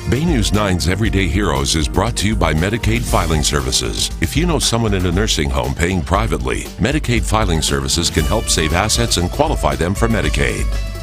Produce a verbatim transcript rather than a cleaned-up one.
Bay News nine's Everyday Heroes is brought to you by Medicaid Filing Services. If you know someone in a nursing home paying privately, Medicaid Filing Services can help save assets and qualify them for Medicaid.